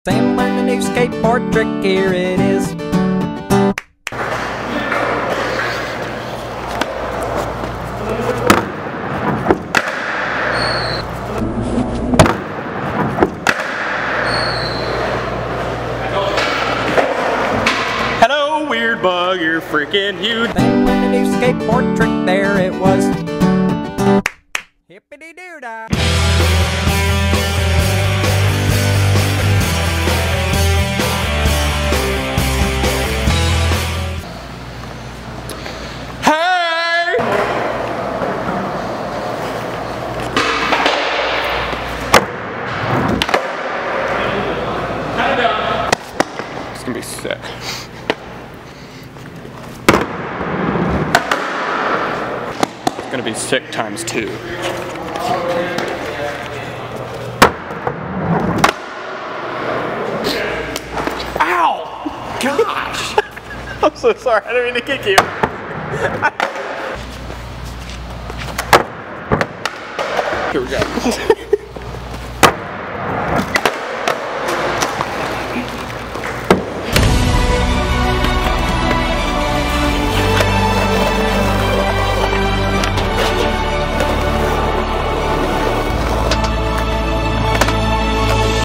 Sam learned a new skateboard trick, here it is. Hello, weird bug, you're freaking huge. Sam learned a new skateboard trick, there it was. Hippity-doo-dah. It's gonna be sick. It's gonna be sick times 2. Ow! Gosh! I'm so sorry, I didn't mean to kick you. Here we go.